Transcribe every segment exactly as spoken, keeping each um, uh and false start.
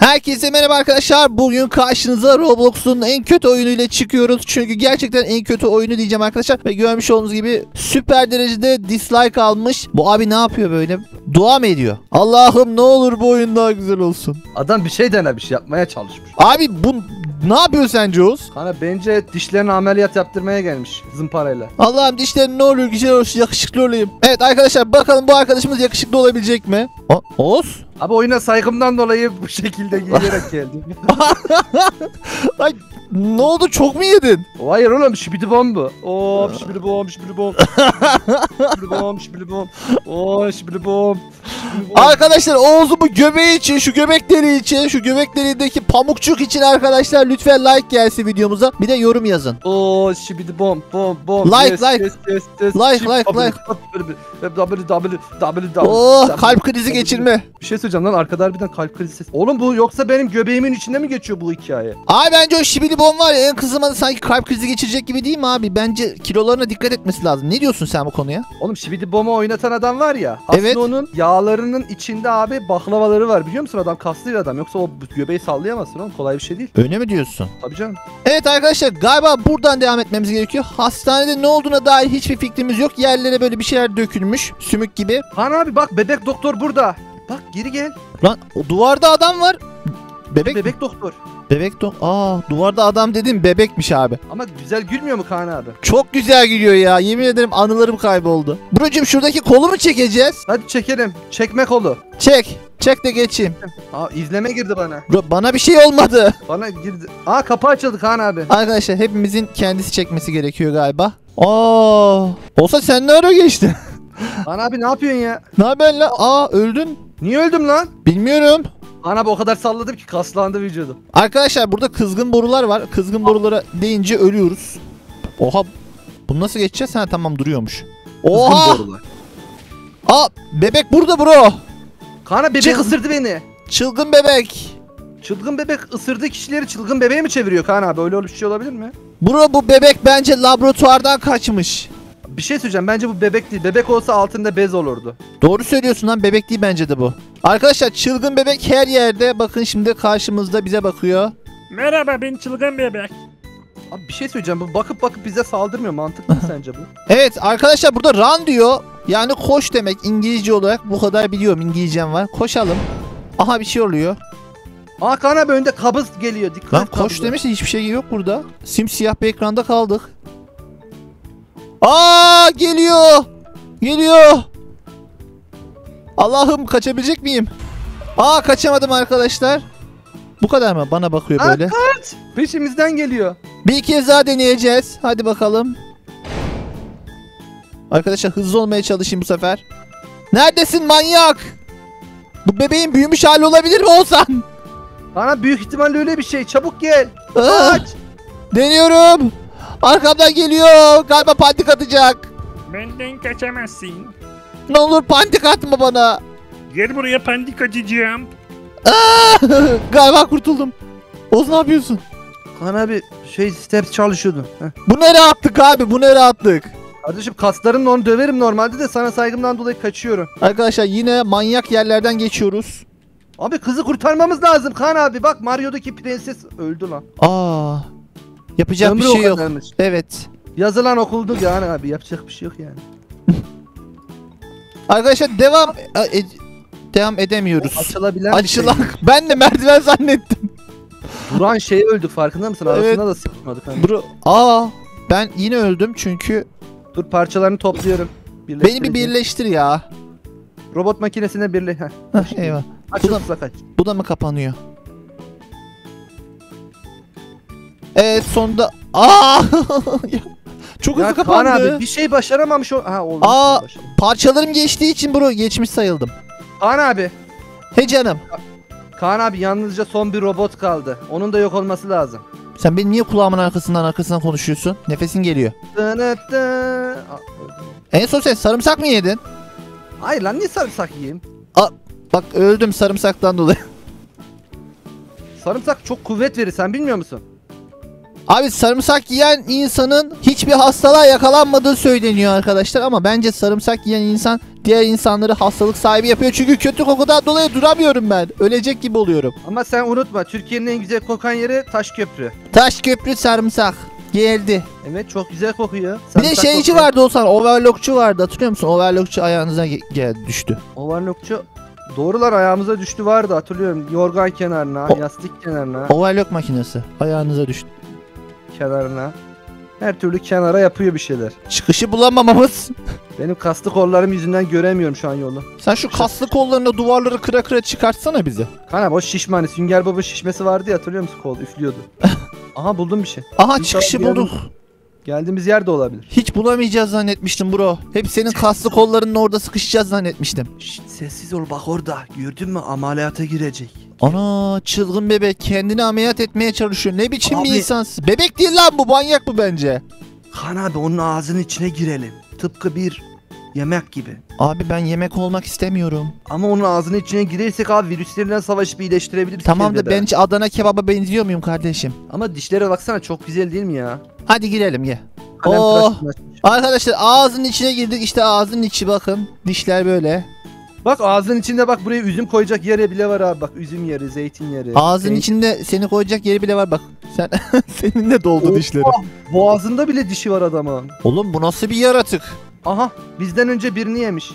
Herkese merhaba arkadaşlar. Bugün karşınıza Roblox'un en kötü oyunuyla çıkıyoruz. Çünkü gerçekten en kötü oyunu diyeceğim arkadaşlar. Ve görmüş olduğunuz gibi süper derecede dislike almış. Bu abi ne yapıyor böyle? Dua mı ediyor? Allah'ım ne olur bu oyun daha güzel olsun. Adam bir şey denemiş, yapmaya çalışmış. Abi bu ne yapıyor sence Oğuz? Hani bence dişlerine ameliyat yaptırmaya gelmiş zımparayla. Allah'ım dişlerim ne olur güzel olsun, yakışıklı olayım. Evet arkadaşlar, bakalım bu arkadaşımız yakışıklı olabilecek mi? O Oğuz? Abi oyuna saygımdan dolayı bu şekilde giyerek geldim. Ay, ne oldu, çok mu yedin? Hayır oğlum, şibidi bom bu. Oo şibidi bom, şibidi bom. Şibidi bom, şibidi bom. Oo şibidi bom. Arkadaşlar Oğuz'un bu göbeği için, şu göbek deliği için, şu göbek deliğindeki pamukçuk için arkadaşlar lütfen like gelsin videomuza. Bir de yorum yazın. Oo şibidi bom, bom, bom. Like, yes, like. Yes, yes, yes. Like, Şib- like, W, like. W, W, W, W, W. Oh, kalp krizi geçirme. Bir şey söyleyeceğim lan, arkada harbiden kalp krizi sesi. Oğlum bu yoksa benim göbeğimin içinde mi geçiyor bu hikaye? Abi bence o şibili bom var ya, en kızımadı sanki kalp krizi geçirecek gibi değil mi abi? Bence kilolarına dikkat etmesi lazım. Ne diyorsun sen bu konuya? Oğlum şibidi bomu oynatan adam var ya. Aslında Evet. onun yağlarının içinde abi baklavaları var, biliyor musun? Adam kaslı bir adam. Yoksa o göbeği sallayamazsın oğlum. Kolay bir şey değil. Öyle mi diyorsun? Tabii canım. Evet arkadaşlar, galiba buradan devam etmemiz gerekiyor. Hastanede ne olduğuna dair hiçbir fikrimiz yok. Yerlere böyle bir şeyler dökülmüş. Sümük gibi. Han abi bak, bebek doktor burada. Bak geri gel. Lan o duvarda adam var. Bebek Bebek mi? doktor. Bebek dok. Aa, duvarda adam dedim, bebekmiş abi. Ama güzel gülmüyor mu Kaan abi? Çok güzel gülüyor ya. Yemin ederim anılarım kayboldu. Brocum, şuradaki kolu mu çekeceğiz? Hadi çekelim. Çekme kolu. Çek. Çek de geçeyim. Aa izleme girdi bana. Bro, bana bir şey olmadı. Bana girdi. Aa kapı açıldı Kaan abi. Arkadaşlar hepimizin kendisi çekmesi gerekiyor galiba. Aa, olsa sen ne ara geçtin? Kaan abi ne yapıyorsun ya? Ne haber lan? Aa, öldün. Niye öldüm lan? Bilmiyorum. Kaan abi o kadar salladım ki kaslandı vücudum. Arkadaşlar burada kızgın borular var. Kızgın borulara deyince ölüyoruz. Oha. Bunu nasıl geçeceğiz? Ha tamam, duruyormuş. Oha. Kızgın borular. Aa, bebek burada bro. Kaan abi bebek Çıl- ısırdı beni. Çılgın bebek. Çılgın bebek ısırdığı kişileri çılgın bebeğe mi çeviriyor Kaan abi? Öyle bir şey olabilir mi? Bro, bu bebek bence laboratuvardan kaçmış. Bir şey söyleyeceğim. Bence bu bebek değil. Bebek olsa altında bez olurdu. Doğru söylüyorsun lan, bebek değil bence de bu. Arkadaşlar çılgın bebek her yerde. Bakın şimdi karşımızda bize bakıyor. Merhaba, ben çılgın bebek. Abi bir şey söyleyeceğim. Bu bakıp bakıp bize saldırmıyor. Mantıklı mı sence bu? Evet arkadaşlar, burada run diyor. Yani koş demek İngilizce olarak, bu kadar biliyorum, İngilizcem var. Koşalım. Aha, bir şey oluyor. Aa Kaan abi önünde kabız geliyor. Dikkat Lan et koş kabıza. demiş de hiçbir şey yok burada. Simsiyah bir ekranda kaldık. Aa, geliyor. Geliyor. Allah'ım, kaçabilecek miyim? Aa, kaçamadım arkadaşlar. Bu kadar mı? Bana bakıyor Aa, böyle. kaç! Peşimizden geliyor. Bir kez daha deneyeceğiz. Hadi bakalım. Arkadaşlar hızlı olmaya çalışayım bu sefer. Neredesin manyak? Bu bebeğin büyümüş hali olabilir mi Oğuzhan? Kaan büyük ihtimalle öyle bir şey. Çabuk gel. Ah, Kaç! deniyorum. Arkamdan geliyor. Galiba pandik atacak. Benden kaçamazsın. Ne olur pandik atma bana. Gel buraya, pandik açacağım. Ah, galiba kurtuldum. Oğuz, ne yapıyorsun? Kaan abi şey steps çalışıyordu. Heh. Bu nereye attık abi? Bu nereye attık? Kardeşim kaslarımla onu döverim normalde de sana saygımdan dolayı kaçıyorum. Arkadaşlar yine manyak yerlerden geçiyoruz. Abi kızı kurtarmamız lazım Kaan abi. Bak Mario'daki prenses öldü lan. Aa, yapacak Ömrü bir o şey yok. kadarmış. Evet. Yazılan okuldu yani abi. Yapacak bir şey yok yani. Arkadaşlar devam e- devam edemiyoruz. Açılabilen bir şey. Açılan. Ben de merdiven zannettim. Duran şey öldü, farkında mısın? Evet. Arasında da sıkmadık hani. Bro, aa, ben yine öldüm çünkü Dur parçalarını topluyorum. beni bir Birleştireceğim. birleştir ya. Robot makinesine birle. Heh. Hah, eyvah. Aç Bu da- hızla kaç. Bu da mı kapanıyor? Evet, sonunda. Aa! Çok hızlı Ya Kaan kapandı. abi bir şey başaramamış o. Ha oldu. Aa! Başaramamış. Parçalarım geçtiği için bro geçmiş sayıldım. Kaan abi. He canım. Kaan abi yalnızca son bir robot kaldı. Onun da yok olması lazım. Sen beni niye kulağımın arkasından arkasından konuşuyorsun? Nefesin geliyor. Dınıttı. Aa, öldüm. En son sen sarımsak mı yedin? Hayır lan, niye sarımsak yiyeyim? Bak öldüm sarımsaktan dolayı. Sarımsak çok kuvvet verir, sen bilmiyor musun? Abi sarımsak yiyen insanın hiçbir hastalığa yakalanmadığı söyleniyor arkadaşlar, ama bence sarımsak yiyen insan diğer insanları hastalık sahibi yapıyor. Çünkü kötü kokudan dolayı duramıyorum ben. Ölecek gibi oluyorum. Ama sen unutma, Türkiye'nin en güzel kokan yeri Taşköprü. Taşköprü sarımsak geldi. Evet, çok güzel kokuyor. Bir de Sarımsak şeyci kokuyor. vardı Oğuzhan, overlockçu vardı, hatırlıyor musun? Overlockçu ayağınıza ge- geldi düştü. Overlockçu. Doğrular, ayağımıza düştü vardı, hatırlıyorum. Yorgan kenarına, O- yastık kenarına, Overlock makinesi ayağınıza düştü. kenarına. Her türlü kenara yapıyor bir şeyler. Çıkışı bulamamamız. Benim kaslı kollarım yüzünden göremiyorum şu an yolu. Sen şu kaslı kollarına duvarları kıra kıra çıkartsana bizi. Kana boş şişmani, Sünger Baba şişmesi vardı ya, hatırlıyor musun, kol üflüyordu. Aha, buldum bir şey. Aha İnşallah çıkışı bir yerin- bulduk. Geldiğimiz yer de olabilir. Hiç bulamayacağız zannetmiştim bro. Hep senin kaslı kollarının orada sıkışacağız zannetmiştim. Şşt, sessiz ol, bak orada. Gördün mü, ameliyata girecek. Ana çılgın bebek kendini ameliyat etmeye çalışıyor. Ne biçim bir Abi- insansın? Bebek değil lan bu, manyak bu bence. Han abi, onun ağzının içine girelim. Tıpkı bir yemek gibi. Abi ben yemek olmak istemiyorum. Ama onun ağzının içine girersek abi virüslerle savaşıp iyileştirebiliriz. Tamam da evde de. ben hiç Adana kebaba benziyor muyum kardeşim? Ama dişlere baksana, çok güzel değil mi ya? Hadi girelim gel. Kalem Oh. tıraş tıraş. Arkadaşlar ağzının içine girdik, işte ağzının içi bakın. Dişler böyle. Bak ağzının içinde, bak buraya üzüm koyacak yeri bile var abi, bak üzüm yeri, zeytin yeri. Ağzının Zeytin- içinde seni koyacak yeri bile var bak. Sen senin de doldu Oha! dişleri. Boğazında bile dişi var adamın. Oğlum bu nasıl bir yaratık? Aha, bizden önce birini yemiş.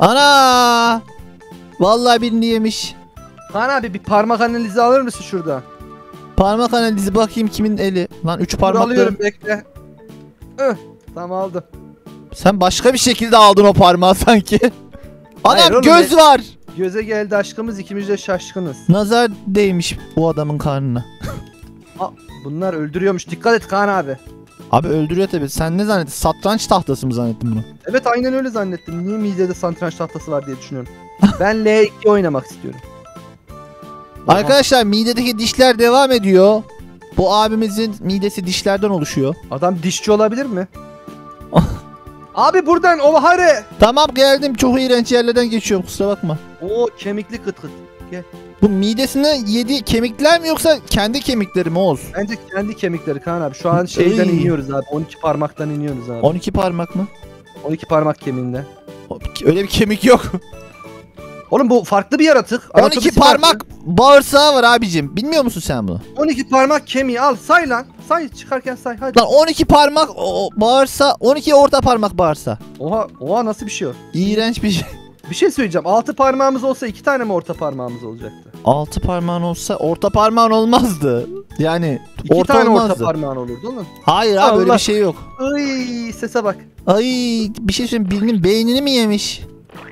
Ana! Vallahi birini yemiş. Han abi, bir parmak analizi alır mısın şurada? Parmak analizi bakayım kimin eli. Lan üç Dur, parmakları. alıyorum, bekle. Ih, tamam, aldım. Sen başka bir şekilde aldın o parmağı sanki. Hayır Anam oğlum, göz var. Göze geldi aşkımız, ikimiz de şaşkınız. Nazar değmiş bu adamın karnına. Bunlar öldürüyormuş, dikkat et Kaan abi. Abi öldürüyor tabii. Sen ne zannettin? Satranç tahtası mı zannettin bunu? Evet, aynen öyle zannettim. Niye midede satranç tahtası var diye düşünüyorum. Ben L iki oynamak istiyorum. Oha. Arkadaşlar midedeki dişler devam ediyor. Bu abimizin midesi dişlerden oluşuyor. Adam dişçi olabilir mi? Abi buradan Ovahare. Tamam geldim. Çok iğrenç yerlerden geçiyorum. Kusura bakma. Oo, kemikli kıt kıt. Bu midesine yediği kemikler mi yoksa kendi kemikleri mi Oğuz? Bence kendi kemikleri Kaan abi. Şu an şeyden Ey. iniyoruz abi. on iki parmaktan iniyoruz abi. on iki parmak mı? on iki parmak kemiğinde. Öyle bir kemik yok. Oğlum bu farklı bir yaratık. on iki Anatomisi parmak farklı. bağırsağı var abicim. Bilmiyor musun sen bunu? on iki parmak kemiği al, say lan. Say, çıkarken say hadi. Lan on iki parmak o, bağırsa, on iki orta parmak bağırsa. Oha, oha, nasıl bir şey o? İğrenç bir şey. Bir şey söyleyeceğim. altı parmağımız olsa iki tane mi orta parmağımız olacaktı? Altı parmağın olsa orta parmağın olmazdı. Yani İki orta tane olmazdı. orta parmağın olurdu oğlum. Hayır abi öyle Allah. bir şey yok. Ay, sese bak. Ay bir şey söyleyeyim, birinin beynini mi yemiş?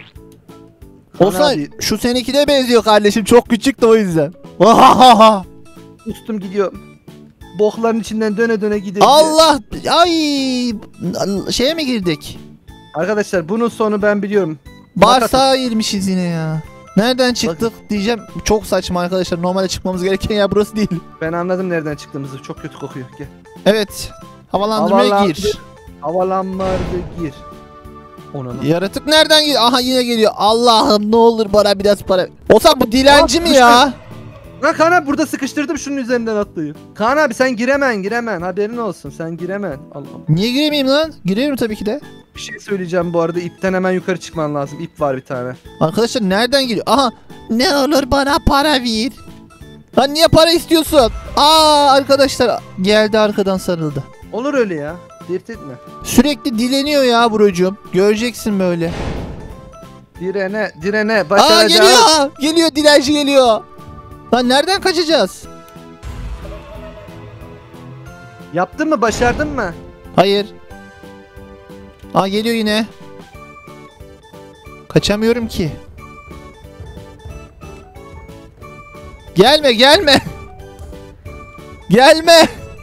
Kaan Olsa abi, şu seninkine benziyor kardeşim, çok küçük de o yüzden. Ahahaha. ustum gidiyor. Bokların içinden döne döne gidiyor. Allah, ay şeye mi girdik? Arkadaşlar bunun sonu ben biliyorum. Bağırsağa girmişiz yine ya. Nereden çıktık diyeceğim, çok saçma arkadaşlar, normalde çıkmamız gereken yer burası değil. Ben anladım nereden çıktığımızı. Çok kötü kokuyor. Gel. Evet, havalandırmaya Havalandır- gir. Havalanmarda gir. Ona lan. Yaratık nereden geliyor? Aha yine geliyor. Allah'ım ne olur bana biraz para. Olsa bu dilenci Aa, mi ya? Lan Kaan abi, burada sıkıştırdım, şunun üzerinden atlayayım. Kaan abi sen giremen giremen, haberin olsun, sen giremen. Allah'ım. Niye giremeyeyim lan? Girerim tabii ki de. Bir şey söyleyeceğim bu arada, ipten hemen yukarı çıkman lazım. İp var bir tane. Arkadaşlar nereden geliyor? Aha ne olur bana para ver. Lan niye para istiyorsun? Aa arkadaşlar geldi, arkadan sarıldı. Olur öyle ya. Dert etme. Sürekli dileniyor ya Burucuğum. Göreceksin böyle. Direne direne Aa başaracağız. geliyor. Geliyor, dilenci geliyor. Lan nereden kaçacağız? Yaptın mı, başardın mı? Hayır. Aa geliyor yine. Kaçamıyorum ki. Gelme gelme. Gelme.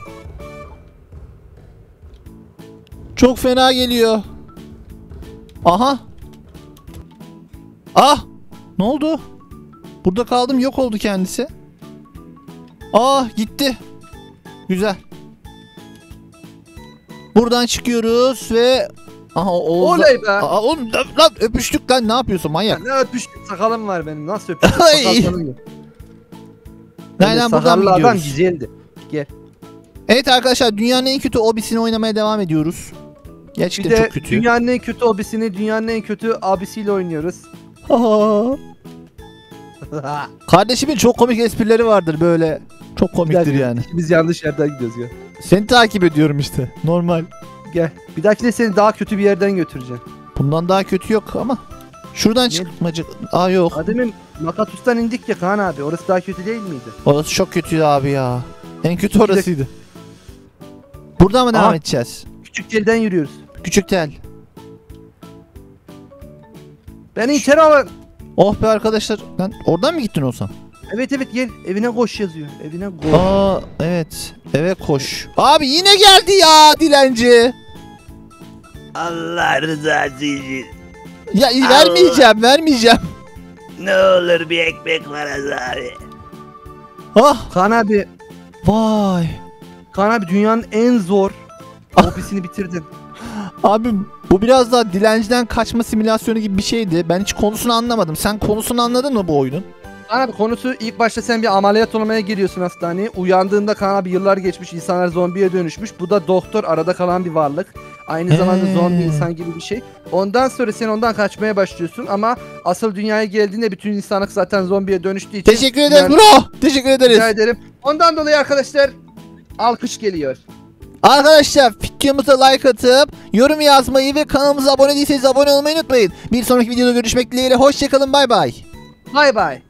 Çok fena geliyor. Aha. Ah. Ne oldu? Burada kaldım, yok oldu kendisi. Ah gitti. Güzel. Buradan çıkıyoruz ve aha Oğuz'la... Oley be. Aa, oğlum lan, lan öpüştük lan, ne yapıyorsun manyak? Ne öpüştük, sakalım var benim. Nasıl öpüştük? Ay. Sakal tanımıyor. Nereden, buradan Sakallı mı adam gidiyoruz? güzeldi. Evet arkadaşlar, dünyanın en kötü obisini oynamaya devam ediyoruz. Bir Gerçekten de çok kötü. dünyanın en kötü abisini dünyanın en kötü abisiyle oynuyoruz. Kardeşimin çok komik esprileri vardır böyle. Çok komiktir yani. Biz yanlış yerden gidiyoruz ya. Seni takip ediyorum işte. Normal. Gel. Bir dahakine seni daha kötü bir yerden götüreceğim. Bundan daha kötü yok ama. Şuradan çıkmacık. Aa yok. Ademin Makatus'tan indik ya Kaan abi. Orası daha kötü değil miydi? Orası çok kötüydü abi ya. En kötü orasıydı. Buradan mı devam Aha. edeceğiz? Küçük gelden yürüyoruz. Küçük tel. Beni içeri alın. Oh be arkadaşlar. Lan oradan mı gittin olsan? Evet evet gel. Evine koş yazıyor. Evine koş. Aa evet. Eve koş. Abi yine geldi ya dilenci. Allah rızası için. Ya Allah. vermeyeceğim vermeyeceğim. Ne olur bir ekmek parası abi. Ah Kaan abi. vay. Kaan abi dünyanın en zor hobisini bitirdin. Abi bu biraz daha dilenciden kaçma simülasyonu gibi bir şeydi. Ben hiç konusunu anlamadım. Sen konusunu anladın mı bu oyunun? Kaan abi konusu ilk başta sen bir ameliyat olmaya giriyorsun hastaneye. Uyandığında Kaan abi yıllar geçmiş, insanlar zombiye dönüşmüş. Bu da doktor, arada kalan bir varlık. Aynı zamanda He. zombi insan gibi bir şey. Ondan sonra sen ondan kaçmaya başlıyorsun ama asıl dünyaya geldiğinde bütün insanlık zaten zombiye dönüştüğü için. Teşekkür ederiz Yani- bro. Teşekkür Rica ederiz. ederim. Ondan dolayı arkadaşlar alkış geliyor. Arkadaşlar videomuza like atıp yorum yazmayı ve kanalımıza abone değilseniz abone olmayı unutmayın. Bir sonraki videoda görüşmek dileğiyle. Hoşçakalın, bay bay. Bay bay.